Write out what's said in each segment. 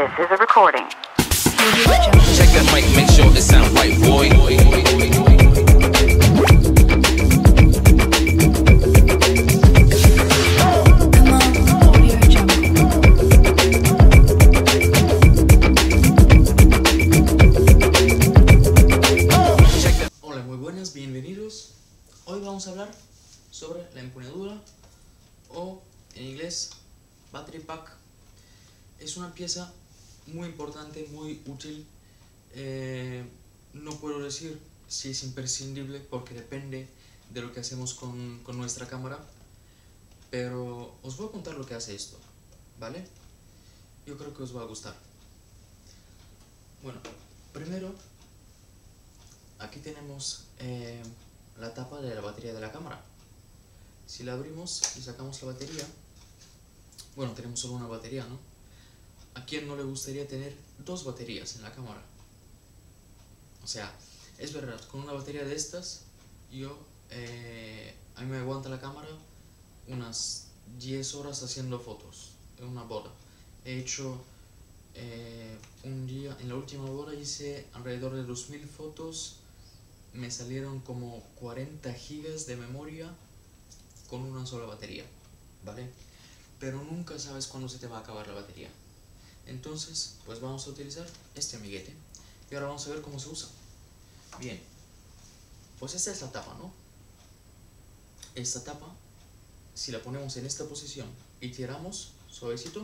This is a recording. Check that mic, make sure it sound right, boy. Hola, muy buenas, bienvenidos. Hoy vamos a hablar sobre la empuñadura o en inglés battery pack. Es una pieza muy importante, muy útil. No puedo decir si es imprescindible porque depende de lo que hacemos con nuestra cámara, pero os voy a contar lo que hace esto, ¿vale? Yo creo que os va a gustar. Bueno, primero aquí tenemos la tapa de la batería de la cámara. Si la abrimos y sacamos la batería, bueno, tenemos solo una batería, ¿no? ¿A quién no le gustaría tener dos baterías en la cámara? O sea, es verdad, con una batería de estas, a mí me aguanta la cámara unas 10 horas haciendo fotos en una boda. He hecho un día, en la última boda hice alrededor de 2000 fotos, me salieron como 40 gigas de memoria con una sola batería, ¿vale? Pero nunca sabes cuándo se te va a acabar la batería. Entonces, pues vamos a utilizar este amiguete y ahora vamos a ver cómo se usa. Bien, pues esta es la tapa, ¿no? Esta tapa, si la ponemos en esta posición y tiramos suavecito,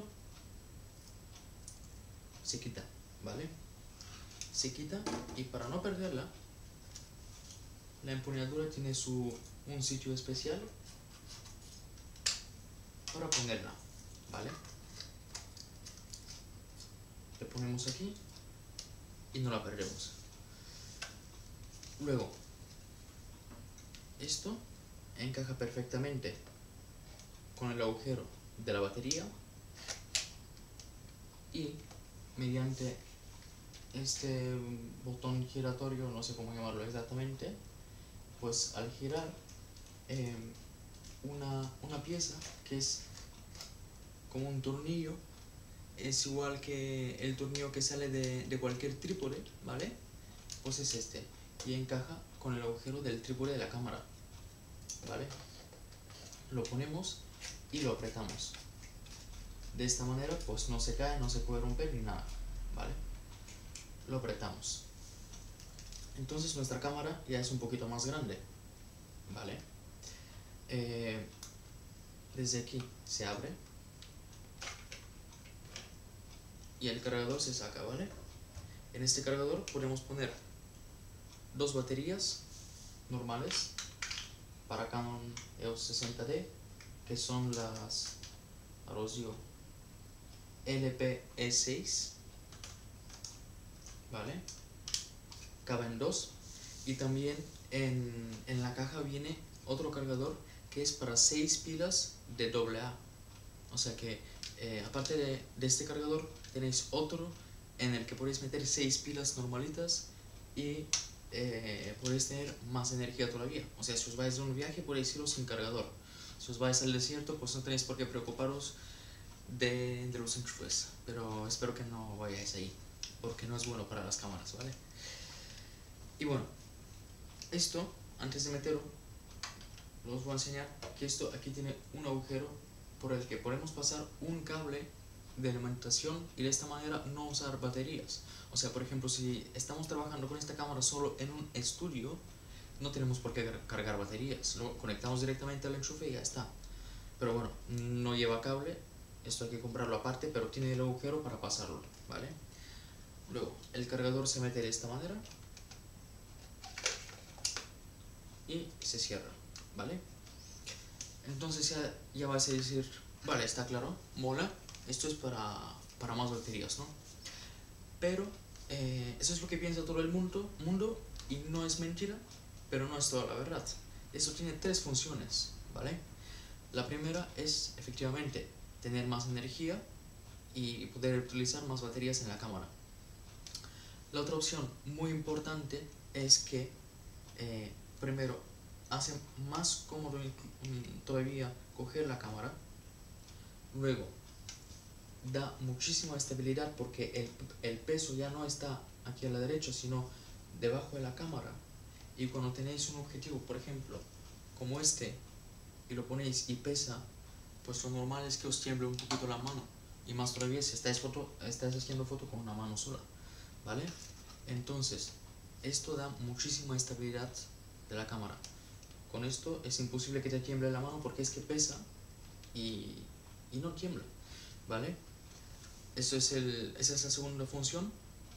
se quita, ¿vale? Se quita, y para no perderla, la empuñadura tiene un sitio especial para ponerla, ¿vale? Le ponemos aquí y no la perdemos. Luego, esto encaja perfectamente con el agujero de la batería y mediante este botón giratorio, no sé cómo llamarlo exactamente, pues al girar una pieza que es como un tornillo, es igual que el tornillo que sale de cualquier trípode, ¿vale? Pues es este, y encaja con el agujero del trípode de la cámara, ¿vale? Lo ponemos y lo apretamos. De esta manera pues no se cae, no se puede romper ni nada, ¿vale? Lo apretamos. Entonces nuestra cámara ya es un poquito más grande, ¿vale? Desde aquí se abre y el cargador se saca, ¿vale? En este cargador podemos poner dos baterías normales para Canon EOS 60D, que son las, ahora os digo, LP-E6, ¿vale? Caben dos, y también en la caja viene otro cargador que es para 6 pilas de AA. O sea que aparte de este cargador tenéis otro en el que podéis meter 6 pilas normalitas y podéis tener más energía todavía. O sea, si os vais de un viaje podéis iros sin cargador. Si os vais al desierto pues no tenéis por qué preocuparos de los enchufes. Pero espero que no vayáis ahí, porque no es bueno para las cámaras, ¿vale? Y bueno, esto, antes de meterlo, os voy a enseñar que esto aquí tiene un agujero por el que podemos pasar un cable de alimentación y de esta manera no usar baterías. O sea, por ejemplo, si estamos trabajando con esta cámara solo en un estudio, no tenemos por qué cargar baterías, lo conectamos directamente al enchufe y ya está. Pero bueno, no lleva cable, esto hay que comprarlo aparte, pero tiene el agujero para pasarlo, ¿vale? Luego, el cargador se mete de esta manera y se cierra, ¿vale? Entonces ya vas a decir, vale, está claro, mola, esto es para más baterías, ¿no? Pero eso es lo que piensa todo el mundo y no es mentira, pero no es toda la verdad. Esto tiene tres funciones, ¿vale? La primera es efectivamente tener más energía y poder utilizar más baterías en la cámara. La otra opción muy importante es que primero hace más cómodo todavía coger la cámara. Luego, da muchísima estabilidad porque el peso ya no está aquí a la derecha, sino debajo de la cámara. Y cuando tenéis un objetivo, por ejemplo, como este, y lo ponéis y pesa, pues lo normal es que os tiemble un poquito la mano. Y más todavía si estáis haciendo foto con una mano sola, ¿vale? Entonces, esto da muchísima estabilidad de la cámara. Con esto es imposible que te tiemble la mano porque es que pesa y no tiembla, ¿vale? Esa es la segunda función.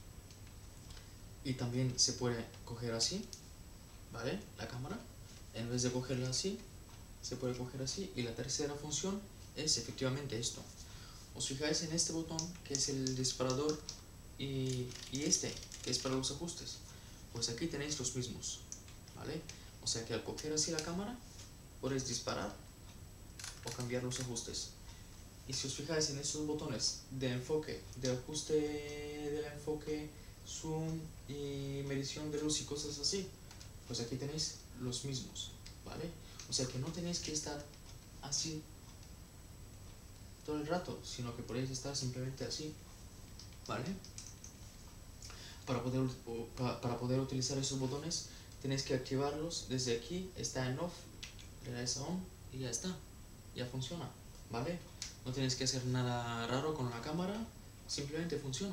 Y también se puede coger así, ¿vale? La cámara, en vez de cogerla así, se puede coger así. Y la tercera función es efectivamente esto. Os fijáis en este botón que es el disparador y este que es para los ajustes. Pues aquí tenéis los mismos, ¿vale? O sea que al coger así la cámara podéis disparar o cambiar los ajustes. Y si os fijáis en estos botones de enfoque, de ajuste del enfoque, zoom y medición de luz y cosas así, pues aquí tenéis los mismos, ¿vale? O sea que no tenéis que estar así todo el rato, sino que podéis estar simplemente así, ¿vale? Para poder utilizar esos botones tenéis que activarlos desde aquí. Está en off, le dais a on y ya está, ya funciona, ¿vale? No tenéis que hacer nada raro con la cámara, simplemente funciona.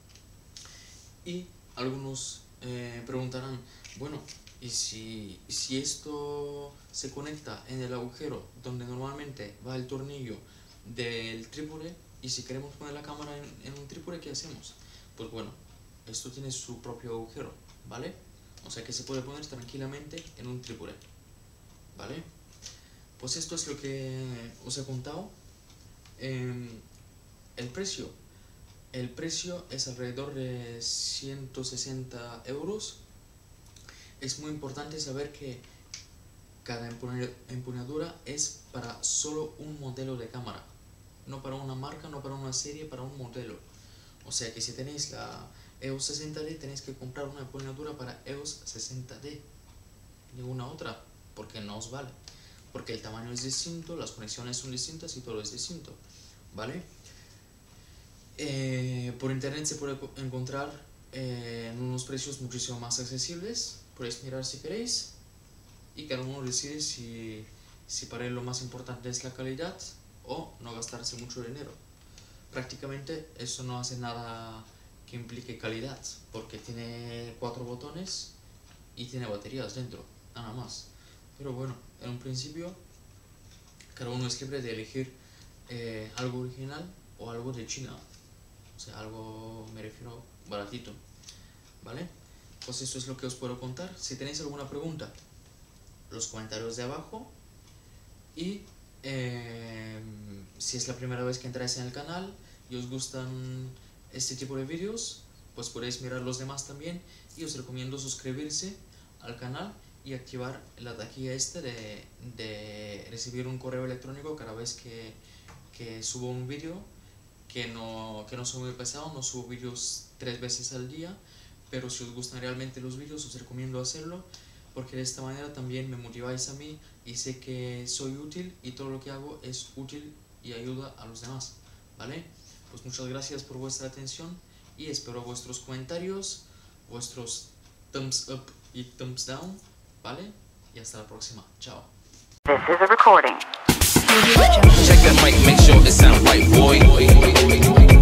Y algunos preguntarán, bueno, ¿y si esto se conecta en el agujero donde normalmente va el tornillo del trípode, y si queremos poner la cámara en un trípode, ¿qué hacemos? Pues bueno, esto tiene su propio agujero, ¿vale? O sea que se puede poner tranquilamente en un trípode, ¿vale? Pues esto es lo que os he contado. El precio es alrededor de 160 euros. Es muy importante saber que cada empuñadura es para solo un modelo de cámara, no para una marca, no para una serie, para un modelo. O sea que si tenéis la EOS 60D tenéis que comprar una empuñadura para EOS 60D, ninguna otra, porque no os vale, porque el tamaño es distinto, las conexiones son distintas y todo es distinto, ¿vale? Por internet se puede encontrar en unos precios muchísimo más accesibles. Podéis mirar si queréis y cada uno decide si para él lo más importante es la calidad o no gastarse mucho dinero. Prácticamente eso no hace nada que implique calidad, porque tiene 4 botones y tiene baterías dentro, nada más. Pero bueno, en un principio cada uno es libre de elegir algo original o algo de China, o sea, algo, me refiero, baratito, ¿vale? Pues eso es lo que os puedo contar. Si tenéis alguna pregunta, los comentarios de abajo. Y si es la primera vez que entráis en el canal y os gustan este tipo de vídeos, pues podéis mirar los demás también. Y os recomiendo suscribirse al canal y activar la taquilla de recibir un correo electrónico cada vez que subo un vídeo. Que no soy muy pesado, no subo vídeos 3 veces al día, pero si os gustan realmente los vídeos os recomiendo hacerlo, porque de esta manera también me motiváis a mí y sé que soy útil y todo lo que hago es útil y ayuda a los demás, ¿vale? Pues muchas gracias por vuestra atención y espero vuestros comentarios, vuestros thumbs up y thumbs down, ¿vale? Y hasta la próxima, chao. This is a recording. Check that mic, make sure it sound right, boy.